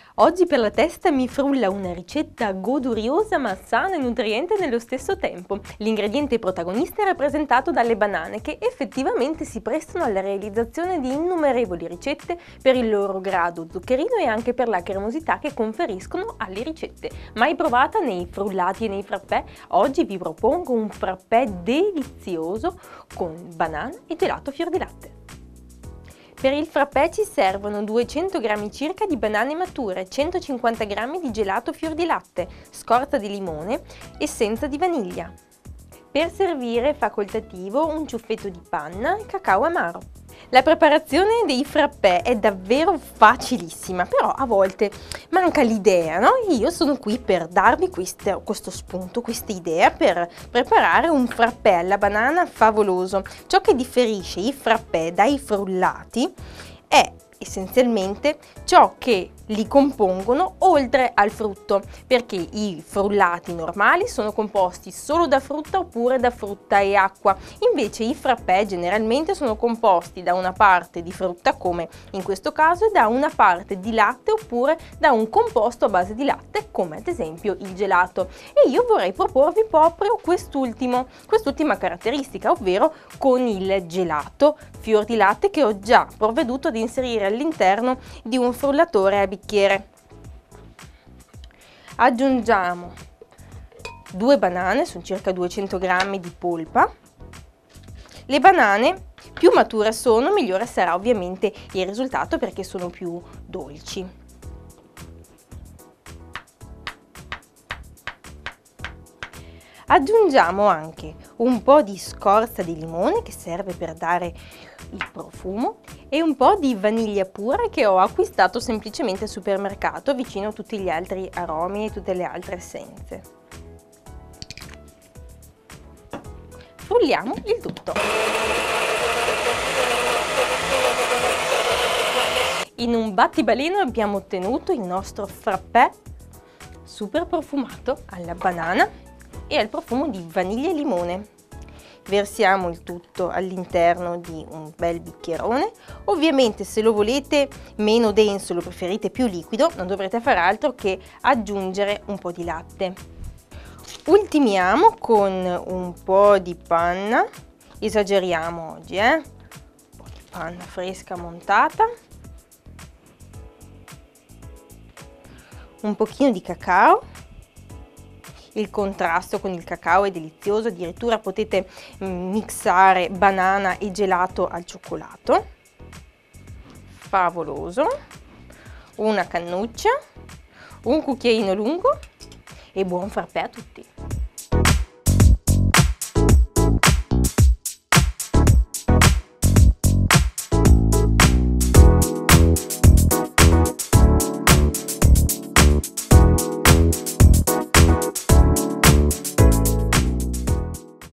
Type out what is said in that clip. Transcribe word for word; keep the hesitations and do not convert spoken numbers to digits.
Oggi per la testa mi frulla una ricetta goduriosa ma sana e nutriente nello stesso tempo. L'ingrediente protagonista è rappresentato dalle banane che effettivamente si prestano alla realizzazione di innumerevoli ricette per il loro grado zuccherino e anche per la cremosità che conferiscono alle ricette. Mai provata nei frullati e nei frappè? Oggi vi propongo un frappè delizioso con banana e gelato fior di latte. Per il frappè ci servono duecento grammi circa di banane mature, centocinquanta grammi di gelato fior di latte, scorza di limone, essenza di vaniglia. Per servire è facoltativo un ciuffetto di panna e cacao amaro. La preparazione dei frappè è davvero facilissima, però a volte manca l'idea, no? Io sono qui per darvi questo, questo spunto, questa idea per preparare un frappè alla banana favoloso. Ciò che differisce i frappè dai frullati è essenzialmente ciò che li compongono oltre al frutto, perché i frullati normali sono composti solo da frutta oppure da frutta e acqua, invece i frappè generalmente sono composti da una parte di frutta, come in questo caso, e da una parte di latte oppure da un composto a base di latte, come ad esempio il gelato. E io vorrei proporvi proprio quest'ultimo, quest'ultima caratteristica, ovvero con il gelato fior di latte che ho già provveduto ad inserire all'interno di un frullatore a bicchiere. Aggiungiamo due banane, sono circa duecento grammi di polpa. Le banane più mature sono, migliore sarà ovviamente il risultato perché sono più dolci. Aggiungiamo anche un po' di scorza di limone che serve per dare il profumo e un po' di vaniglia pura che ho acquistato semplicemente al supermercato vicino a tutti gli altri aromi e tutte le altre essenze. Frulliamo il tutto. In un battibaleno abbiamo ottenuto il nostro frappè super profumato alla banana e al profumo di vaniglia e limone. Versiamo il tutto all'interno di un bel bicchierone. Ovviamente se lo volete meno denso, lo preferite più liquido, non dovrete fare altro che aggiungere un po' di latte. Ultimiamo con un po' di panna, esageriamo oggi, eh? Un po' di panna fresca montata, un pochino di cacao. Il contrasto con il cacao è delizioso, addirittura potete mixare banana e gelato al cioccolato. Favoloso. Una cannuccia, un cucchiaino lungo e buon frappè a tutti!